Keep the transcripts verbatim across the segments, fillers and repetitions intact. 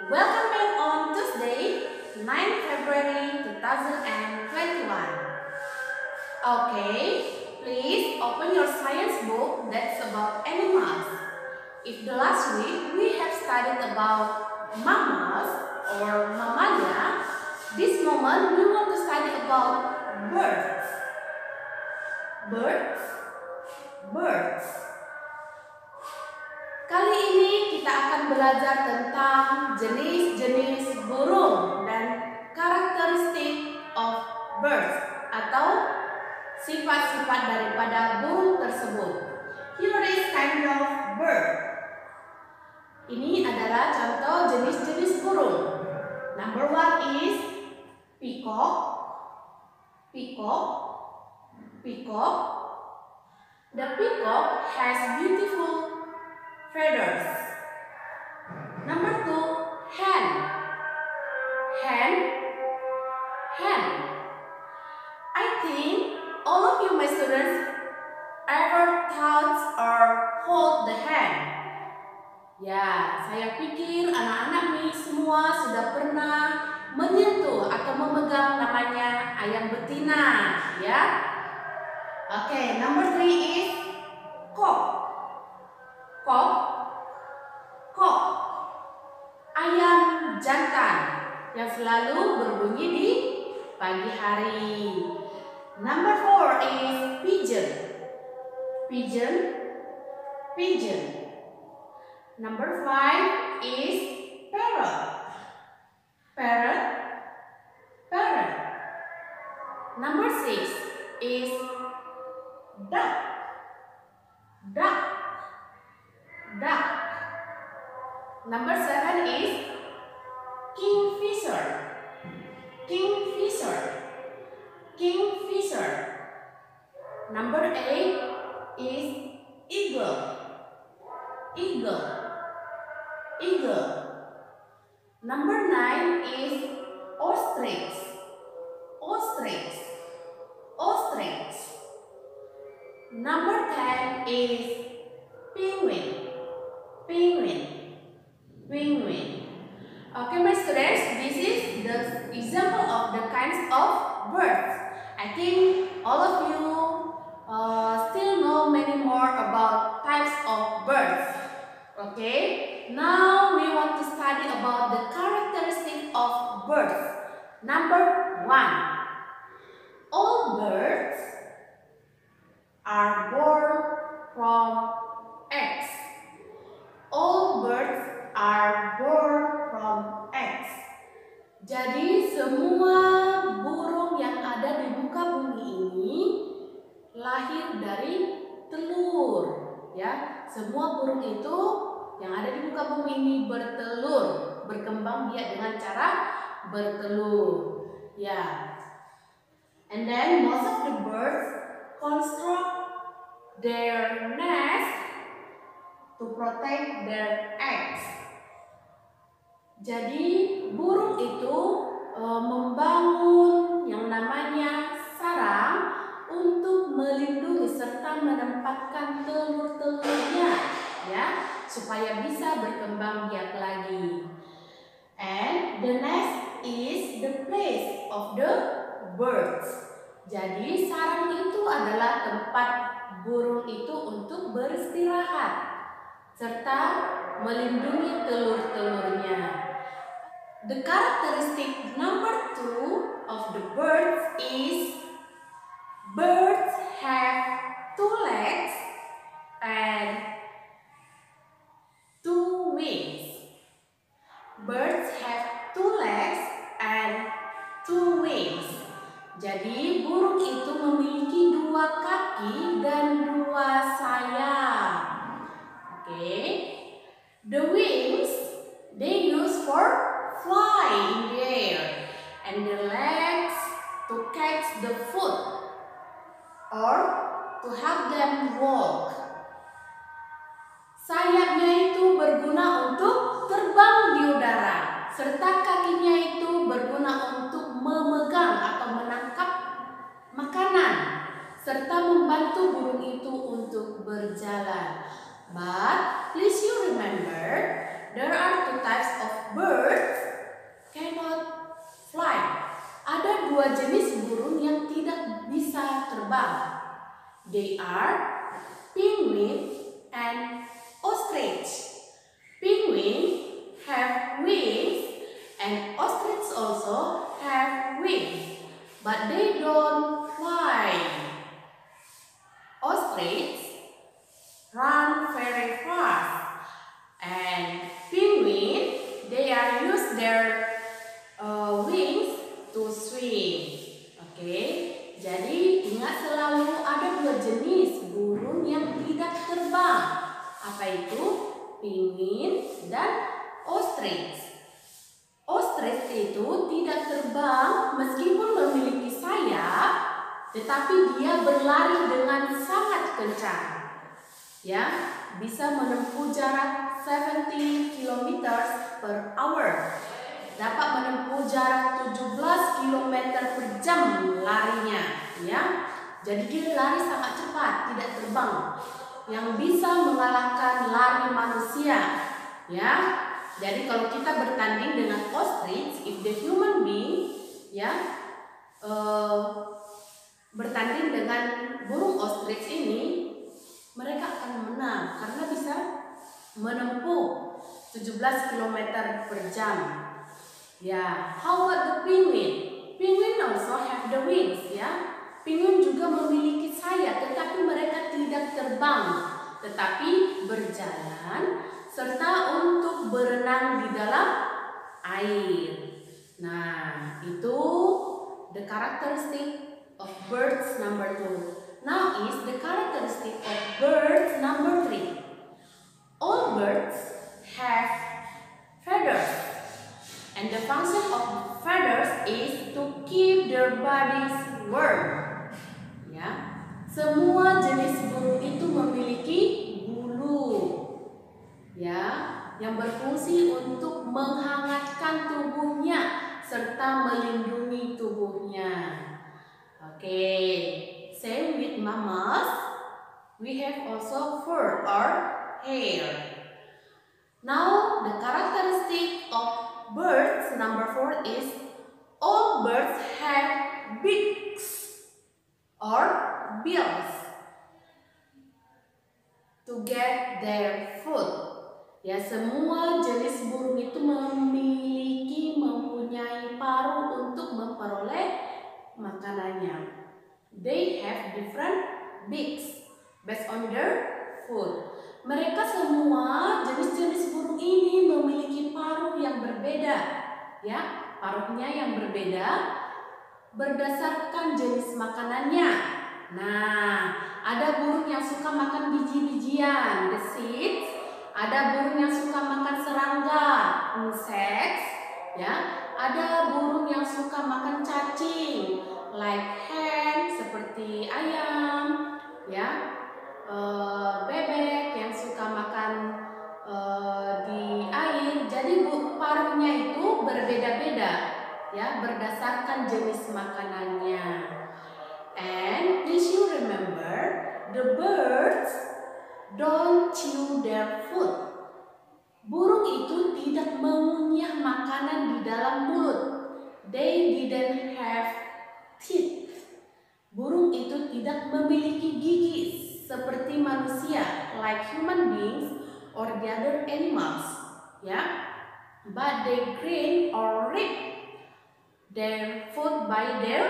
Welcome back on Tuesday, ninth February two thousand twenty-one. Okay, please open your science book that's about animals. If the last week we have studied about mammals or mammalia, this moment we want to study about birds. Birds, birds. Kali ini kita akan belajar tentang jenis-jenis burung dan karakteristik of birds atau sifat-sifat daripada burung tersebut. Here is kind of bird. Ini adalah contoh jenis-jenis burung. Number one is peacock, peacock, peacock. The peacock has beautiful feathers. Number two, hen. Hen, hen. I think all of you, my students, ever touch or hold the hen. Ya, saya pikir anak-anak nih semua sudah pernah menyentuh atau memegang namanya ayam betina, ya. Oke, okay, number three is cock. Cock, cock, ayam jantan yang selalu berbunyi di pagi hari. Number four is pigeon, pigeon, pigeon. Number five is parrot, parrot, parrot. Number six is duck, duck, duck. Number seven is kingfisher, kingfisher, kingfisher. Number eight is eagle, eagle, eagle. Number nine is ostrich, ostrich, ostrich. Number ten is penguin, penguin, penguin. Okay, my students, this is the example of the kinds of birds. I think all of you uh, still know many more about types of birds. Okay, now we want to study about the characteristics of birds. Number one, all birds are born from eggs. All birds are born from eggs. Jadi semua burung yang ada di muka bumi ini lahir dari telur, ya. Semua burung itu yang ada di muka bumi ini bertelur, berkembang biak dengan cara bertelur, ya. And then most of the birds construct their nest to protect their eggs. Jadi burung itu e, membangun yang namanya sarang untuk melindungi serta menempatkan telur-telurnya, ya, supaya bisa berkembang biak lagi. And the nest is the place of the birds. Jadi sarang itu adalah tempat burung itu untuk beristirahat serta melindungi telur-telurnya. The characteristic number two of the birds is birds have two legs and two wings. Birds have two legs and two wings. Jadi burung itu memiliki dua kaki dan dua sayap. Oke, okay. The wings they use for fly in the air, and the legs to catch the food or to help them walk. Sayapnya itu berguna untuk terbang di udara, serta kakinya itu berguna untuk memegang atau menangkap makanan, serta membantu burung itu untuk berjalan. But please you remember there are two types of birds cannot fly. Ada dua jenis burung yang tidak bisa terbang. They are penguin and ostrich. Penguin have wings and ostrich also have wings, but they don't fly. Ostrich run very fast, and penguin they are use their uh, wings to swim. Oke, okay? Jadi ingat selalu ada dua jenis burung yang tidak terbang. Apa itu? Penguin dan ostrich. Ostrich itu tidak terbang meskipun memiliki sayap, tetapi dia berlari dengan sangat kencang. Ya, bisa menempuh jarak tujuh puluh kilometer per hour. Dapat menempuh jarak tujuh belas kilometer per jam larinya, ya. Jadi dia lari sangat cepat, tidak terbang, yang bisa mengalahkan lari manusia, ya. Jadi kalau kita bertanding dengan ostrich, if the human being, ya, uh, bertanding dengan burung ostrich ini, mereka akan menang karena bisa menempuh tujuh belas kilometer per jam. Ya, how about the penguin? Penguin also have the wings, ya. Penguin juga memiliki sayap, tetapi mereka tidak terbang, tetapi berjalan serta untuk berenang di dalam air. Nah, itu the characteristic of birds number two. Now is the characteristic of birds number three. All birds have feathers. And the function of feathers is to keep their bodies warm. Ya, semua jenis burung itu memiliki bulu, ya, yang berfungsi untuk menghangatkan tubuhnya serta melindungi tubuhnya. Oke, okay. Same with mammals. We have also fur or hair. Now the characteristic of birds number four is all birds have beaks or bills to get their food. Ya, semua jenis burung itu memiliki mempunyai paruh untuk memperoleh makanannya. They have different beaks based on their food. Mereka semua jenis-jenis burung ini memiliki paruh yang berbeda, ya, paruhnya yang berbeda berdasarkan jenis makanannya. Nah, ada burung yang suka makan biji-bijian, the seeds. Ada burung yang suka makan serangga, insects, ya. Ada burung yang suka makan cacing, like hen, seperti ayam, ya. Uh, bebek yang suka makan uh, di air. Jadi paruhnya itu berbeda-beda, ya, berdasarkan jenis makanannya. And please you remember, the birds don't chew their food. Burung itu tidak mengunyah makanan di dalam mulut. They didn't have teeth. Burung itu tidak memiliki gigi seperti manusia, like human beings or the other animals, ya. But they grin or rip their food by their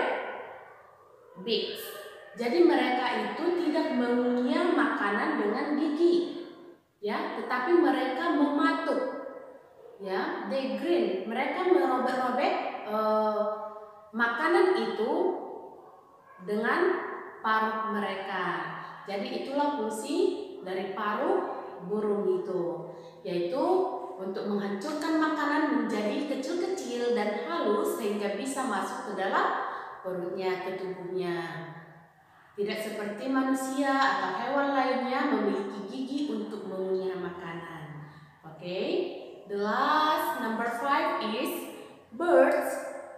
beaks. Jadi mereka itu tidak mengunyah makanan dengan gigi, ya, tetapi mereka mematuk, ya. They grin, mereka merobek-robek uh, makanan itu dengan paruh mereka. Jadi itulah fungsi dari paruh burung itu, yaitu untuk menghancurkan makanan menjadi kecil-kecil dan halus sehingga bisa masuk ke dalam perutnya, ke tubuhnya. Tidak seperti manusia atau hewan lainnya memiliki gigi untuk mengunyah makanan. Oke, okay? The last number five is birds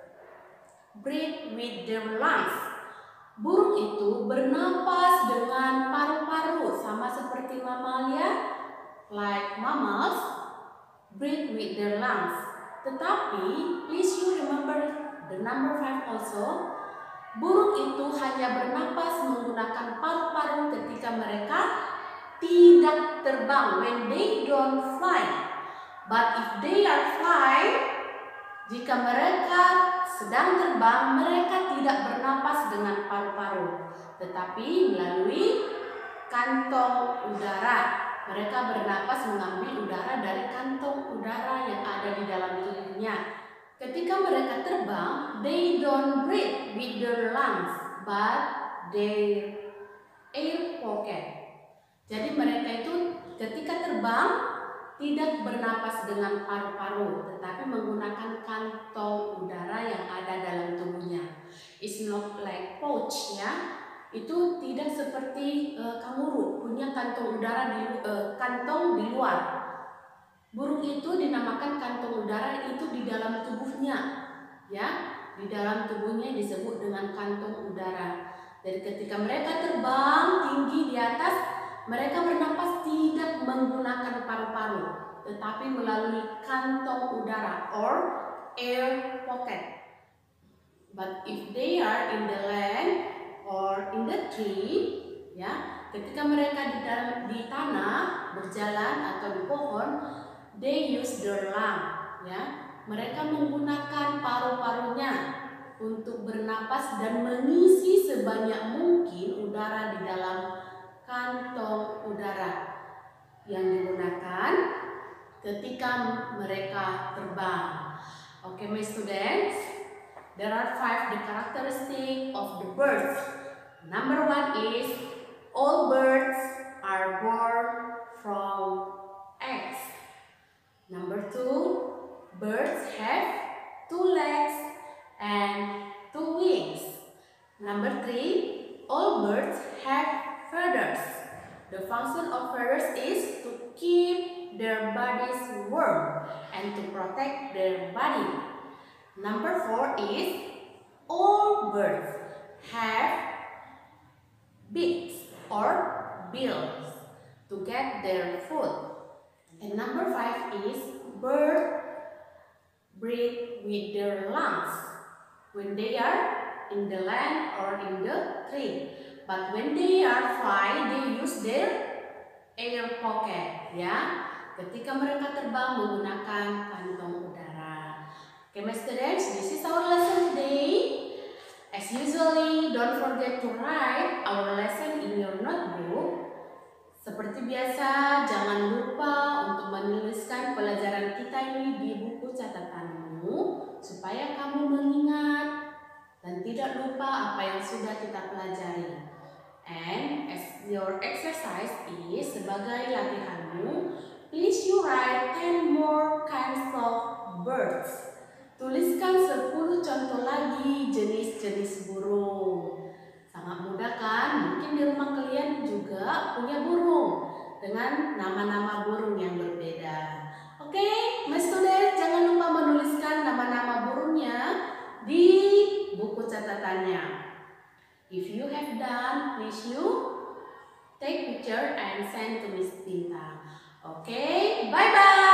breathe with their lungs. Burung itu bernapas dengan paru-paru, sama seperti mamalia, like mammals. breathe with their lungs. Tetapi, please you remember the number five also. Burung itu hanya bernapas menggunakan paru-paru ketika mereka tidak terbang, when they don't fly. But if they are fly, jika mereka sedang terbang, mereka tidak bernapas dengan paru-paru, tetapi melalui kantong udara. Mereka bernapas mengambil udara dari kantong udara yang ada di dalam tubuhnya. Ketika mereka terbang, they don't breathe with their lungs, but their air pocket. Jadi mereka itu ketika terbang tidak bernapas dengan paru-paru, tetapi menggunakan kantong udara yang ada dalam tubuhnya. It's not like pouch, ya. Itu tidak seperti uh, kanguru punya kantong udara di uh, kantong di luar. Burung itu dinamakan kantong udara itu di dalam tubuhnya, ya. Di dalam tubuhnya disebut dengan kantong udara. Jadi ketika mereka terbang tinggi di atas, mereka bernapas tidak menggunakan paru-paru, tetapi melalui kantong udara or air pocket. But if they are in the land or in the tree, ya, ketika mereka di dalam di tanah berjalan atau di pohon, they use their lung, ya. Mereka menggunakan paru-parunya untuk bernapas dan mengisi sebanyak mungkin udara di dalam kantong udara yang digunakan ketika mereka terbang. Okay, my students, there are five the characteristics of the birds. Number one is all birds are born from eggs. Number two, birds have two legs and two wings. Number three, all birds have feathers. The function of feathers is to keep their bodies warm and to protect their body. Number four is all birds have beaks or bills to get their food. And number five is birds breathe with their lungs when they are in the land or in the tree. But when they are fly, they use their air pocket, ya. Ketika mereka terbang menggunakan kantong udara. Okay, my students, this is our lesson today. As usually, don't forget to write our lesson in your notebook. Seperti biasa, jangan lupa untuk menuliskan pelajaran kita ini di buku catatanmu supaya kamu mengingat dan tidak lupa apa yang sudah kita pelajari. And as your exercise is sebagai latihanmu, please you write ten more kinds of birds. Tuliskan sepuluh contoh lagi jenis-jenis burung. Sangat mudah kan? Mungkin di rumah kalian juga punya burung dengan nama-nama burung yang berbeda. Oke, okay? My student, jangan lupa menuliskan nama-nama burungnya di buku catatannya. If you have done, please you take picture and send to Miss Tinta. Okay, bye-bye.